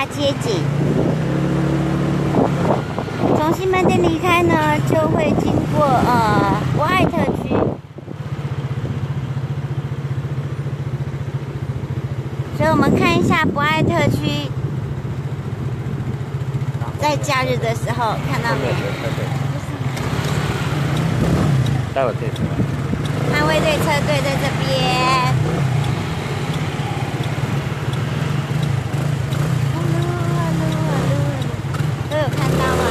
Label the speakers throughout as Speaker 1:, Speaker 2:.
Speaker 1: 街景。从西门町离开呢，就会经过博爱特区。所以我们看一下博爱特区，在假日的时候看到没？
Speaker 2: 待会这车。
Speaker 1: 捍卫队车队在这边。都有看到吗？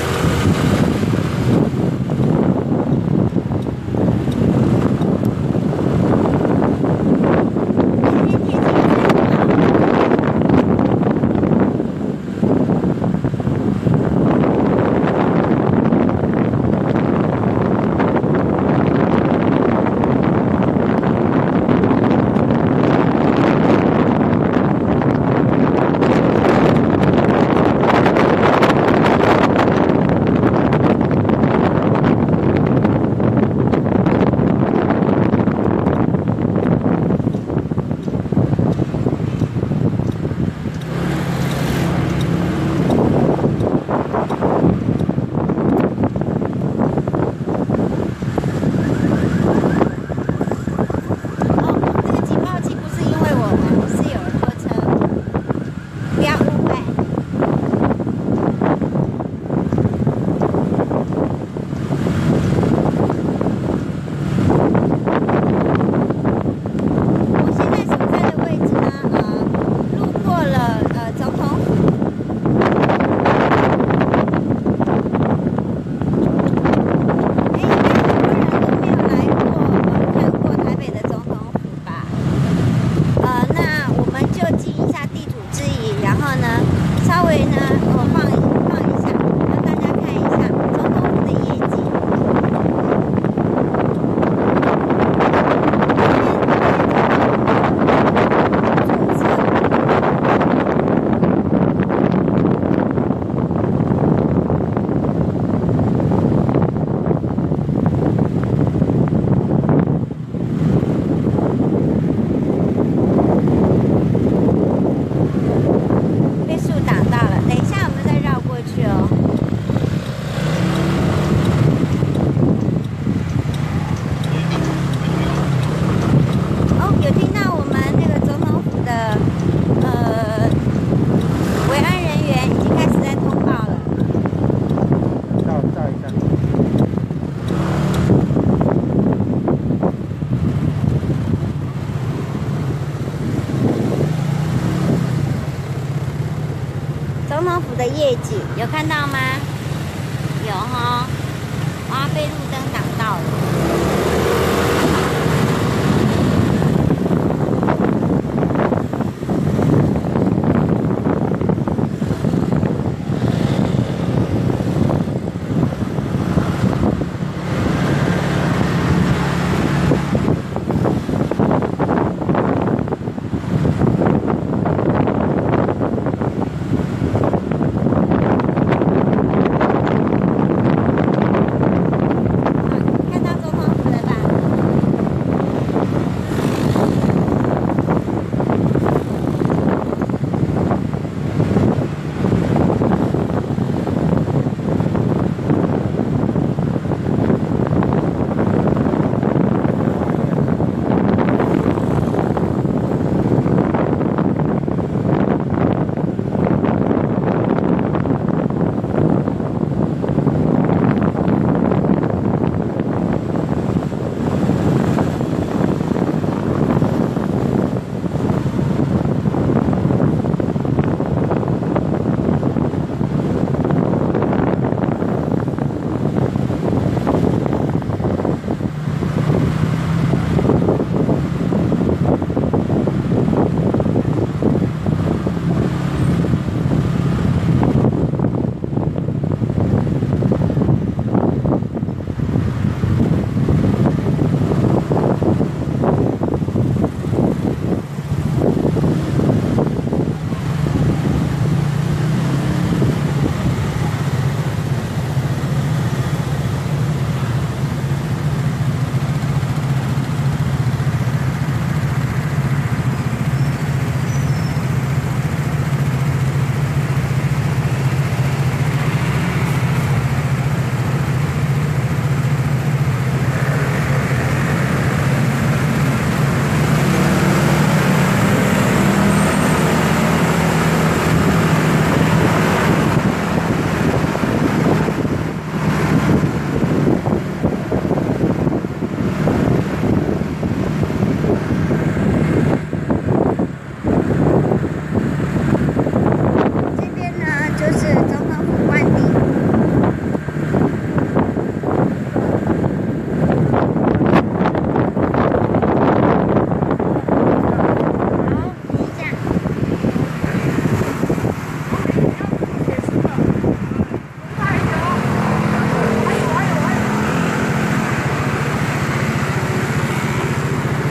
Speaker 1: 总统府的夜景有看到吗？有哈，哇，被路灯挡到了。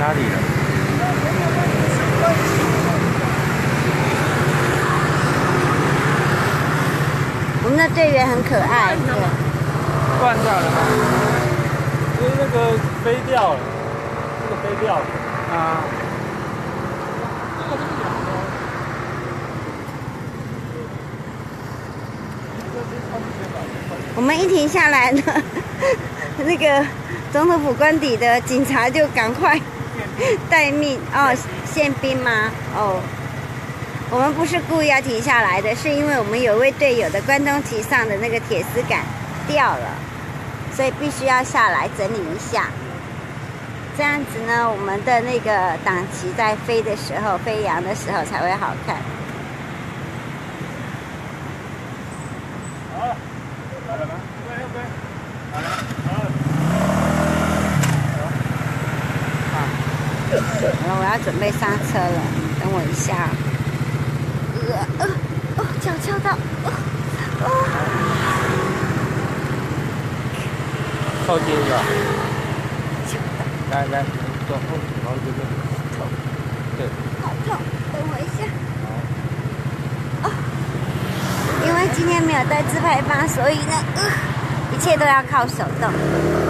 Speaker 2: 哪里了？
Speaker 1: 我们的队员很可爱，对。
Speaker 2: 断掉了吗？因为那个飞掉了，那个飞掉了啊。
Speaker 1: 我们一停下来呢，那个总统府官邸的警察就赶快待命哦，宪兵吗？哦，我们不是故意要停下来的，是因为我们有位队友的关东旗上的那个铁丝杆掉了，所以必须要下来整理一下。这样子呢，我们的那个党旗在飞的时候、飞扬的时候才会好看。
Speaker 2: 好了吗？对，好了，
Speaker 1: 然后我要准备上车了，等我一下。脚敲到，
Speaker 2: 靠近一下。来，你坐后，然后这个头，对。
Speaker 1: 好痛，等我一下。因为今天没有带自拍棒，所以呢，一切都要靠手动。